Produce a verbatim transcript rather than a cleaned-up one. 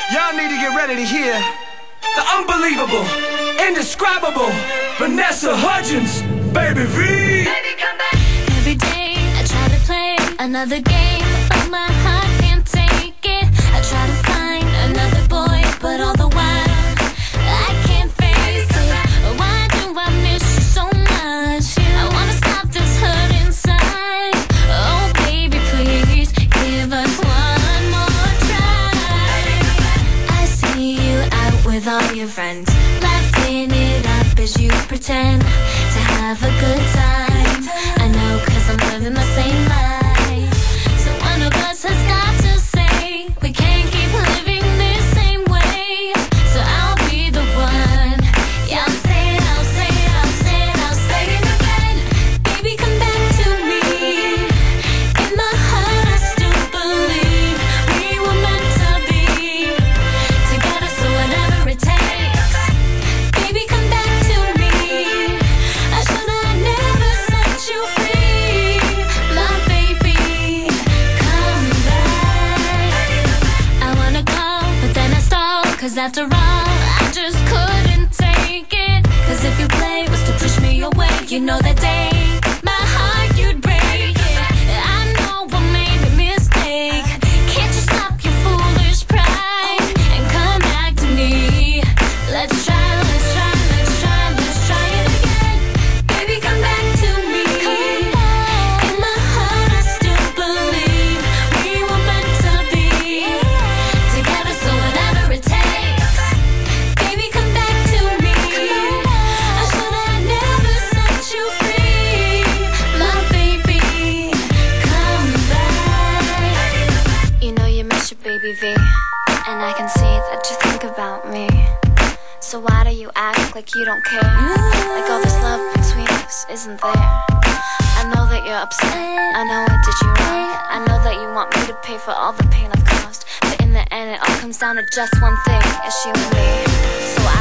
Y'all need to get ready to hear the unbelievable, indescribable Vanessa Hudgens, Baby V. Baby, come back. Every day I try to play another game, but my heart can't take it. I try to find another boy, but all the while I can't face it. Why do I miss you so much? I wanna stop this hurt inside. Oh baby, please give us one more try. I see you out with all your friends, laughing it up as you pretend to have a good time. I know, cause I'm living the same life. So one of us has got to say we can't keep living this same way. So I'll be the one. Yeah, I'll say it, I'll say it, I'll say it, I'll say it again. Baby, come back to me. In my heart I still believe we were meant to be together, so whatever it takes. Baby, come back to me. I should have never set you free. My baby, come back. I wanna go, but then I stall, cause after all, I just couldn't take it. Cause if your play was to push me away, you know that day my heart you'd break it. I know I made a mistake. Can't you stop your foolish pride and come back to me? Let's try, let's try, let's try, let's try it again. Baby, come back to me. In my heart I still believe we were meant to be together, so whatever it takes. Baby, come back to me. I should have never set you free. My baby, come back. You know you miss your baby V, and I can see that you think about me. So why do you act like you don't care? Like all this love between us isn't there. I know that you're upset, I know I did you wrong. I know that you want me to pay for all the pain I've caused, but in the end it all comes down to just one thing, it's you and me. So I